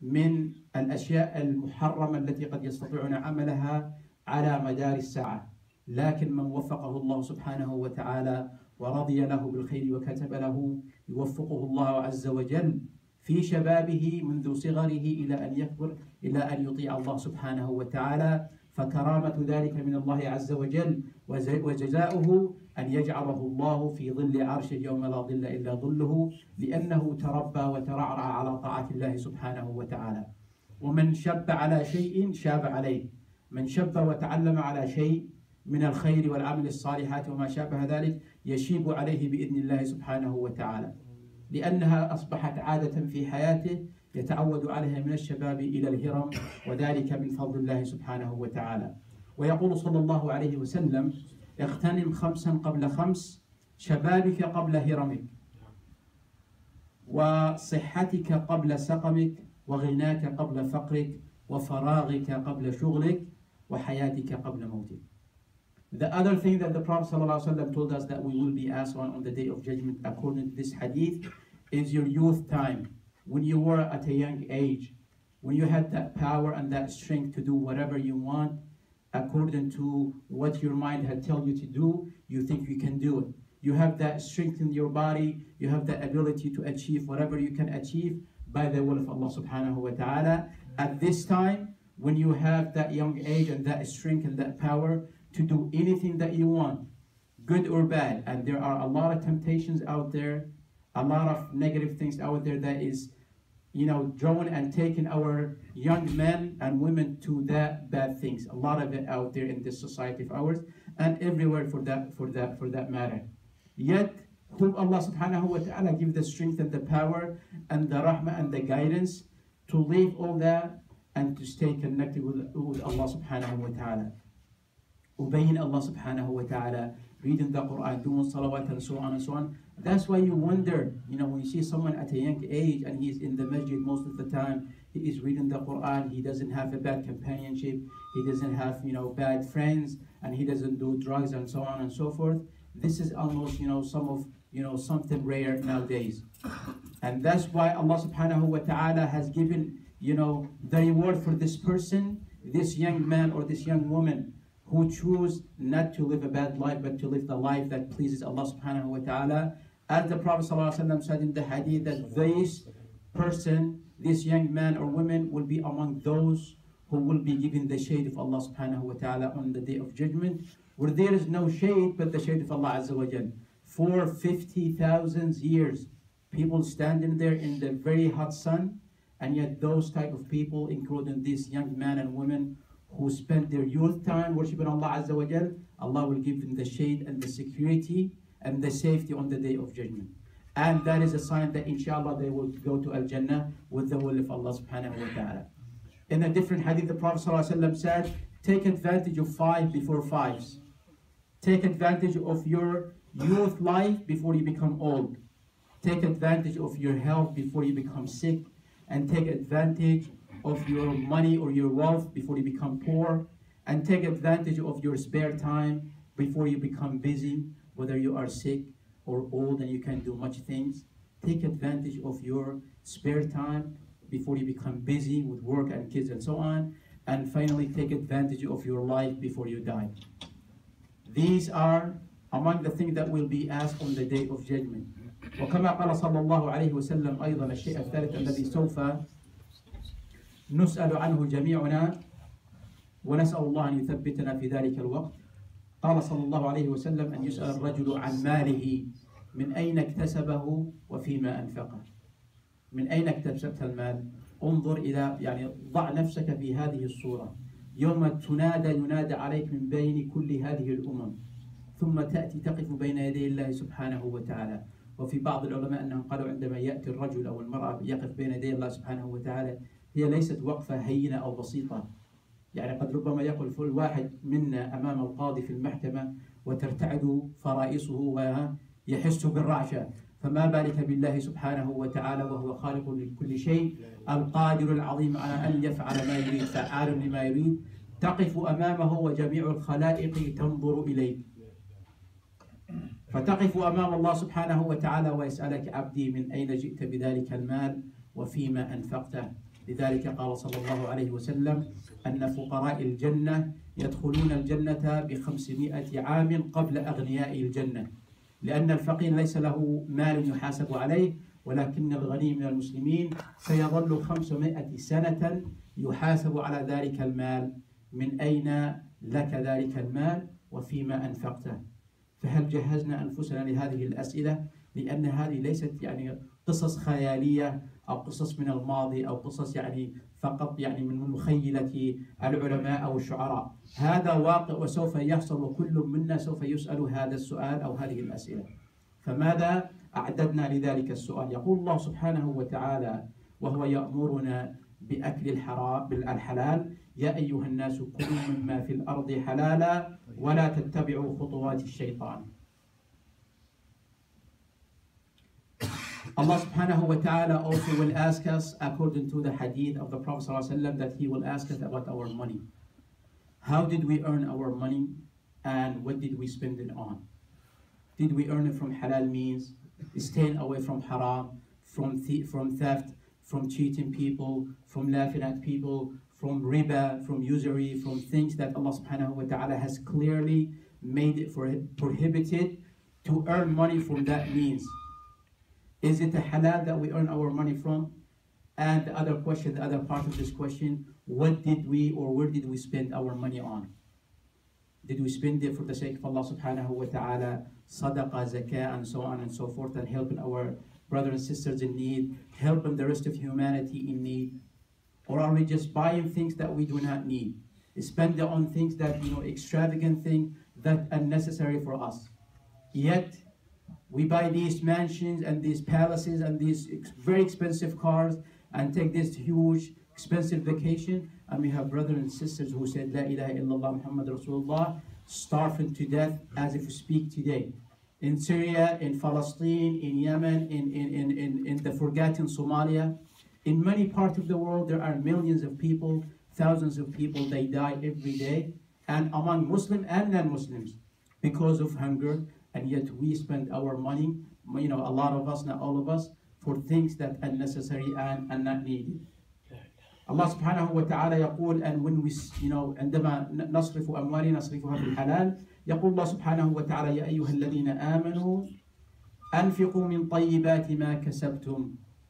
من الأشياء المحرمة التي قد يستطيعون عملها على مدار الساعة. لكن من وفقه الله سبحانه وتعالى ورضي له بالخير وكتب له، يوفقه الله عز وجل في شبابه منذ صغره إلى أن يكبر إلى أن يطيع الله سبحانه وتعالى، فكرامة ذلك من الله عز وجل، وجزاؤه أن يجعله الله في ظل عرشه يوم لا ظل إلا ظله، لأنه تربى وترعرع على طاعة الله سبحانه وتعالى. ومن شب على شيء شاب عليه، من شب وتعلم على شيء من الخير والعمل الصالحات وما شابه ذلك يشيب عليه بإذن الله سبحانه وتعالى، لأنها أصبحت عادة في حياته يتعود عليها من الشباب إلى الهرم، وذلك من فضل الله سبحانه وتعالى. ويقول صلى الله عليه وسلم: اغتنم 5 قبل 5، شبابك قبل هرمك، وصحتك قبل سقمك، وغناك قبل فقرك، وفراغك قبل شغلك، وحياتك قبل موتك. The other thing that the Prophet ﷺ told us that we will be asked on the day of judgment according to this hadith is your youth time. When you were at a young age, when you had that power and that strength to do whatever you want according to what your mind had told you to do, you think you can do it. You have that strength in your body, you have the ability to achieve whatever you can achieve by the will of Allah subhanahu wa ta'ala. At this time, when you have that young age and that strength and that power to do anything that you want, good or bad, and there are a lot of temptations out there, a lot of negative things out there that is, drawn and taking our young men and women to that bad things. A lot of it out there in this society of ours, and everywhere for that matter. Yet, whom Allah subhanahu wa ta'ala give the strength and the power and the rahmah and the guidance to leave all that and to stay connected with Allah subhanahu wa ta'ala. Obeying Allah subhanahu wa ta'ala, reading the Quran, doing salawat and so on and so on. That's why you wonder, when you see someone at a young age and he's in the masjid most of the time, he is reading the Quran, he doesn't have a bad companionship, he doesn't have, bad friends, and he doesn't do drugs and so on and so forth. This is almost, something rare nowadays. And that's why Allah subhanahu wa ta'ala has given, the reward for this person, this young man or this young woman, who choose not to live a bad life, but to live the life that pleases Allah subhanahu wa ta'ala. As the Prophet ﷺ said in the hadith, that this person, this young man or woman, will be among those who will be given the shade of Allah subhanahu wa ta'ala on the day of judgment, where there is no shade but the shade of Allah azza wa jal. For 50,000 years, people standing there in the very hot sun, and yet those type of people, including these young men and women, who spend their youth time worshiping Allah Azza wa Jal, Allah will give them the shade and the security and the safety on the day of judgment. And that is a sign that inshallah they will go to Al-Jannah with the will of Allah subhanahu wa ta'ala. In a different hadith, the Prophet ﷺ said, take advantage of 5 before 5s. Take advantage of your youth life before you become old. Take advantage of your health before you become sick. And take advantage of your money or your wealth before you become poor, and take advantage of your spare time before you become busy, whether you are sick or old and you can't do much things. Take advantage of your spare time before you become busy with work and kids and so on, and finally take advantage of your life before you die. These are among the things that will be asked on the day of judgment. وكما قال صلى الله عليه وسلم أيضا الشيء الثالث الذي سوف نسأل عنه جميعنا ونسأل الله أن يثبتنا في ذلك الوقت. قال صلى الله عليه وسلم أن يسأل الرجل عن ماله من أين اكتسبه وفيما أنفقه. من أين اكتسبت المال؟ انظر إلى ضع نفسك في هذه الصورة. يوم ينادى عليك من بين كل هذه الأمم، ثم تأتي تقف بين يدي الله سبحانه وتعالى. وفي بعض العلماء أنهم قالوا عندما يأتي الرجل أو المرأة يقف بين يدي الله سبحانه وتعالى، هي ليست وقفة هينة أو بسيطة. قد ربما يقف الواحد منا أمام القاضي في المحكمة وترتعد فرائصه ويحس بالرعشة، فما بالك بالله سبحانه وتعالى وهو خالق لكل شيء، القادر العظيم على أن يفعل ما يريد، فعال لما يريد. تقف أمامه وجميع الخلائق تنظر إليك، فتقف أمام الله سبحانه وتعالى ويسألك عبدي من أين جئت بذلك المال وفيما أنفقته. لذلك قال صلى الله عليه وسلم أن فقراء الجنة يدخلون الجنة ب500 عام قبل أغنياء الجنة، لأن الفقير ليس له مال يحاسب عليه، ولكن الغني من المسلمين سيظل 500 سنة يحاسب على ذلك المال، من أين لك ذلك المال وفيما أنفقته. فهل جهزنا أنفسنا لهذه الأسئلة؟ لأن هذه ليست يعني قصص خيالية أو قصص من الماضي أو قصص يعني فقط يعني من مخيلة العلماء أو الشعراء. هذا واقع وسوف يحصل، وكل منا سوف يسأل هذا السؤال أو هذه الأسئلة. فماذا أعددنا لذلك السؤال؟ يقول الله سبحانه وتعالى وهو يأمرنا بأكل الحلال: يا أيها الناس كلوا مما في الأرض حلالا ولا تتبعوا خطوات الشيطان. Allah subhanahu wa ta'ala also will ask us, according to the hadith of the Prophet ﷺ, that he will ask us about our money. How did we earn our money and what did we spend it on? Did we earn it from halal means, staying away from haram, from theft, from cheating people, from laughing at people, from riba, from usury, from things that Allah subhanahu wa ta'ala has clearly made it prohibited to earn money from that means? Is it a halal that we earn our money from? And the other question, the other part of this question, what did we or where did we spend our money on? Did we spend it for the sake of Allah subhanahu wa ta'ala, sadaqah, zakah, and so on and so forth, and helping our brothers and sisters in need, helping the rest of humanity in need? Or are we just buying things that we do not need? Spend it on things that, extravagant things that are unnecessary for us. Yet, we buy these mansions and these palaces and these very expensive cars and take this huge, expensive vacation, and we have brothers and sisters who said, La ilaha illallah Muhammad Rasulullah, starving to death as if we speak today. In Syria, in Palestine, in Yemen, in the forgotten Somalia, in many parts of the world, there are millions of people, thousands of people, they die every day, and among Muslims and non-Muslims, because of hunger. And yet we spend our money, a lot of us, not all of us, for things that are unnecessary and not needed. Allah subhanahu wa ta'ala يقول, and when we, عندما نصرف أموالنا نصرفها في الحلال, يقول الله سبحانه وتعالى: يا أيها الذين آمنوا أنفقوا من طيبات ما كسبتم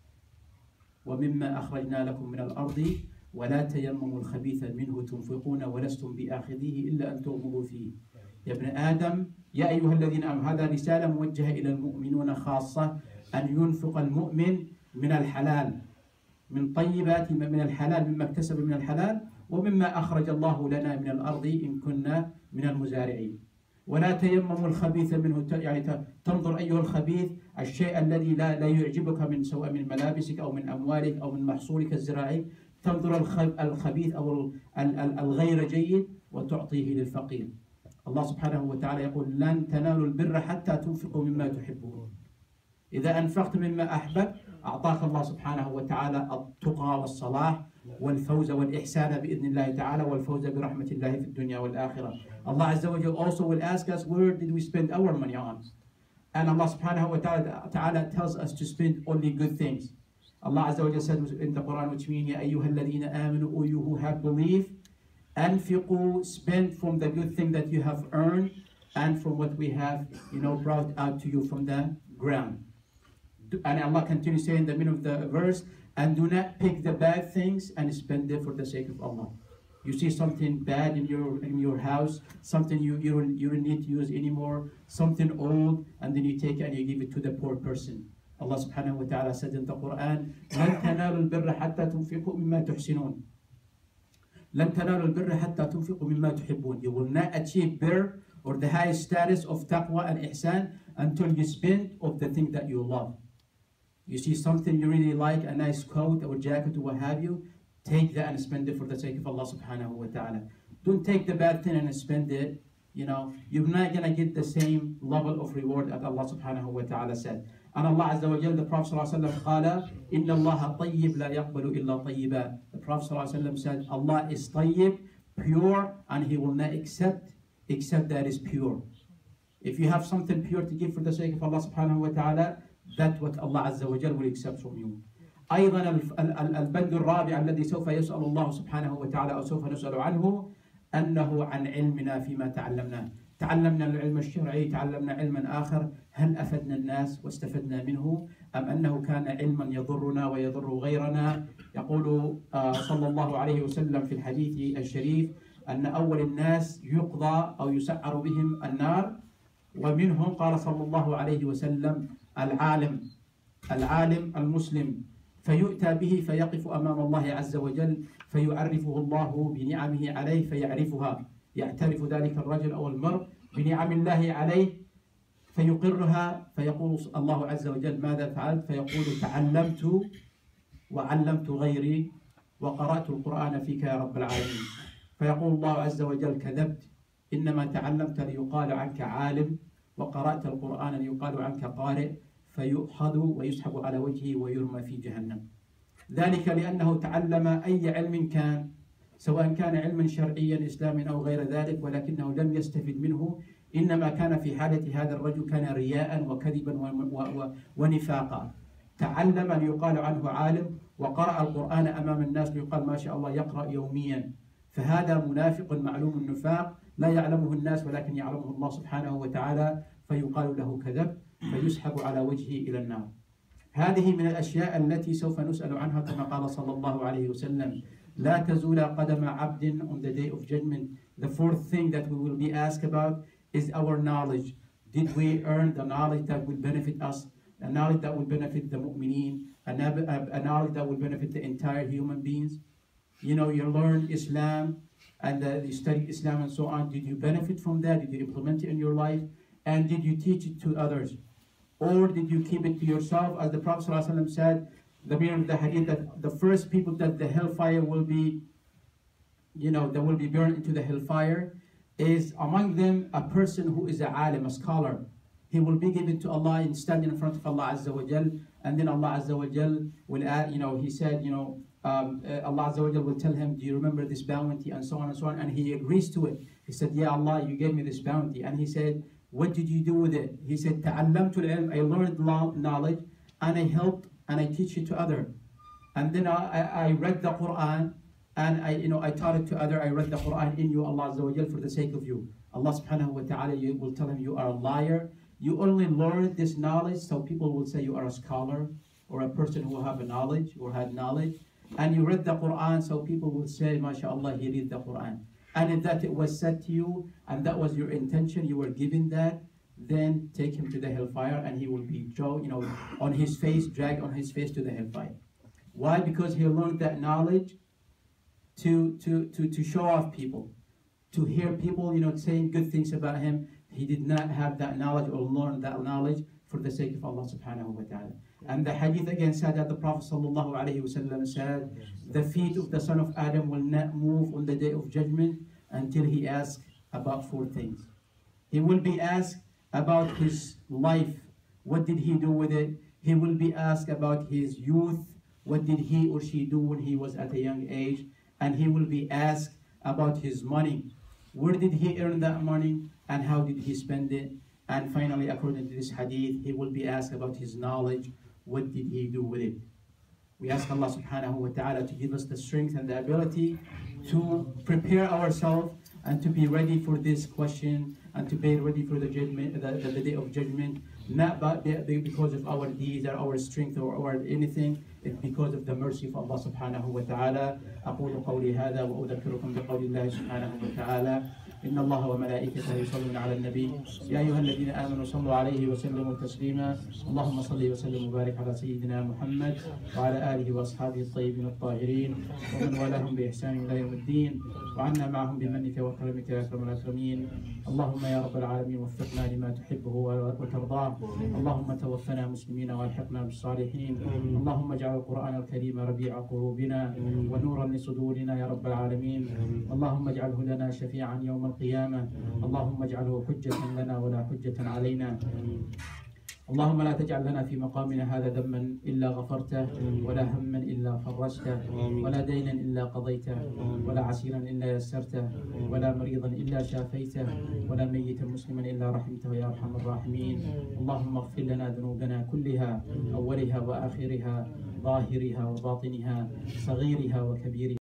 ومما أخرجنا لكم من الأرض ولا تيمموا الخبيث منه تنفقون ولستم بآخذيه إلا أن تغمضوا فيه. يا ابن آدم يا أيها الذين آمنوا، هذا رسالة موجهة إلى المؤمنون خاصة، أن ينفق المؤمن من الحلال، من طيبات من الحلال، مما اكتسب من الحلال، ومما أخرج الله لنا من الأرض إن كنا من المزارعين. ولا تيمموا الخبيث منه، يعني تنظر أيها الخبيث، الشيء الذي لا يعجبك من سواء من ملابسك أو من أموالك أو من محصولك الزراعي، تنظر الخبيث أو الغير جيد وتعطيه للفقير. الله سبحانه وتعالى يقول: لن تنالوا البر حتى تنفقوا مما تحبون. إذا أنفقت مما أحببت أعطاك الله سبحانه وتعالى التقى والصلاح والفوز والإحسان بإذن الله تعالى، والفوز برحمة الله في الدنيا والآخرة. Allah Azza wa Jalla also will ask us, where did we spend our money on? And Allah subhanahu wa ta'ala tells us to spend only good things. Allah Azza wa Jalla said in the Quran, which means, يا أيها الذين آمنوا, O you who have believed, أنفقوا, spend from the good thing that you have earned and from what we have, brought out to you from the ground. And Allah continues saying in the middle of the verse, and do not pick the bad things and spend it for the sake of Allah. You see something bad in your house, something you don't need to use anymore, something old, and then you take it and you give it to the poor person. Allah subhanahu wa ta'ala said in the Quran, لن تنالوا البر حتى تنفقوا مما تحسنون. لن تنالوا البر حتى تنفقوا مما تحبون. You will not achieve birr or the highest status of taqwa and ihsan until you spend of the thing that you love. You see something you really like, a nice coat or jacket or what have you, take that and spend it for the sake of Allah subhanahu wa ta'ala. Don't take the bad thing and spend it. You're not going to get the same level of reward that Allah subhanahu wa ta'ala said. And Allah Azza wa Jalla, the Prophet sallallahu alayhi wa sallam, قال إن الله طيب لا يقبل إلا طيبا. The Prophet sallallahu alayhi wa sallam said, Allah is tayyib, pure, and He will not accept except that is pure. If you have something pure to give for the sake of Allah subhanahu wa ta'ala, that's what Allah Azza wa Jalla will accept from you. أيضا البند الرابع الذي سوف يسأل الله سبحانه وتعالى أو سوف نسأل عنه أنه عن علمنا فيما تعلمناه. تعلمنا العلم الشرعي، تعلمنا علما آخر، هل أفدنا الناس واستفدنا منه أم أنه كان علما يضرنا ويضر غيرنا؟ يقول صلى الله عليه وسلم في الحديث الشريف أن أول الناس يقضى أو يسعر بهم النار ومنهم قال صلى الله عليه وسلم العالم المسلم، فيؤتى به فيقف أمام الله عز وجل فيعرفه الله بنعمه عليه فيعرفها، يعترف ذلك الرجل أو المرء بنعم الله عليه فيقرها، فيقول الله عز وجل ماذا فعلت؟ فيقول تعلمت وعلمت غيري وقرأت القرآن فيك يا رب العالمين. فيقول الله عز وجل كذبت، إنما تعلمت ليقال عنك عالم وقرأت القرآن ليقال عنك قارئ، فيؤخذ ويسحب على وجهه ويرمى في جهنم. ذلك لأنه تعلم أي علم كان، سواء كان علما شرعيا إسلاما أو غير ذلك، ولكنه لم يستفد منه، إنما كان في حالة هذا الرجل كان رياء وكذبا ونفاقا. تعلم ليقال عنه عالم وقرأ القرآن أمام الناس ليقال ما شاء الله يقرأ يوميا، فهذا منافق معلوم النفاق لا يعلمه الناس ولكن يعلمه الله سبحانه وتعالى، فيقال له كذب فيسحب على وجهه إلى النار. هذه من الأشياء التي سوف نسأل عنها كما قال صلى الله عليه وسلم لا تزول قدم عبد on the day of judgment. The fourth thing that we will be asked about is our knowledge. Did we earn the knowledge that will benefit us, a knowledge that will benefit the mu'mineen, a knowledge that will benefit the entire human beings? You know, you learn Islam and you study Islam and so on. Did you benefit from that? Did you implement it in your life? And did you teach it to others? Or did you keep it to yourself? As the Prophet ﷺ said, the meaning of the hadith, that the first people that the hellfire will be, you know, that will be burned into the hellfire, is among them a person who is a alim, a scholar. He will be given to Allah and stand in front of Allah Azza wa Jal, and then Allah Azza wa Jal will add, you know, he said, you know, Allah Azza wa Jal will tell him, do you remember this bounty, and so on and so on, and he agrees to it. He said, yeah, Allah, you gave me this bounty. And he said, what did you do with it? He said, ta'allamtu al-ilm, I learned knowledge, and I helped, and I teach it to others. And then I read the Quran, and I taught it to others. I read the Quran in you, Allah Azza wa Jal, for the sake of you. Allah subhanahu wa ta'ala will tell him, you are a liar. You only learned this knowledge, so people will say you are a scholar, or a person who have a knowledge, or had knowledge. And you read the Quran, so people will say, MashaAllah, he read the Quran. And if that it was said to you, and that was your intention, you were given that, then take him to the hellfire, and he will be, on his face, dragged on his face to the hellfire. Why? Because he learned that knowledge to show off people, to hear people, saying good things about him. He did not have that knowledge or learn that knowledge for the sake of Allah subhanahu wa ta'ala. And the hadith again said that the Prophet sallallahu alayhi wa sallam said, the feet of the son of Adam will not move on the day of judgment until he asks about 4 things. He will be asked about his life, what did he do with it? He will be asked about his youth, what did he or she do when he was at a young age? And he will be asked about his money. Where did he earn that money and how did he spend it? And finally, according to this hadith, he will be asked about his knowledge. What did he do with it? We ask Allah subhanahu wa ta'ala to give us the strength and the ability to prepare ourselves and to be ready for this question and to be ready for the judgment, the day of judgment, not because of our deeds or our strength or anything. It's because of the mercy of Allah subhanahu wa ta'ala. أقول قولي هذا وأذكركم بقول الله سبحانه وتعالى إن الله وملائكته يصلون على النبي يا أيها الذين آمنوا صلوا عليه وسلموا تسليما اللهم صل وسلم وبارك على سيدنا محمد وعلى آله وأصحابه الطيبين الطاهرين ومن والاهم بإحسان إلى يوم الدين وعنا معهم بمنك وكرمك يا أكرم الأكرمين. اللهم يا رب العالمين وفقنا لما تحبه وترضاه. اللهم توفنا مسلمين والحقنا بالصالحين. اللهم اجعل القرآن الكريم ربيع قلوبنا ونورا لصدورنا يا رب العالمين. اللهم اجعله لنا شفيعا يوم القيامة. اللهم اجعله حجة لنا ولا حجة علينا. اللهم لا تجعل لنا في مقامنا هذا ذنبا إلا غفرته ولا هما إلا فرجته ولا دينا إلا قضيته ولا عسيرا إلا يسرته ولا مريضا إلا شافيته ولا ميتا مسلما إلا رحمته يا أرحم الراحمين. اللهم اغفر لنا ذنوبنا كلها أولها وآخرها ظاهرها وباطنها صغيرها وكبيرها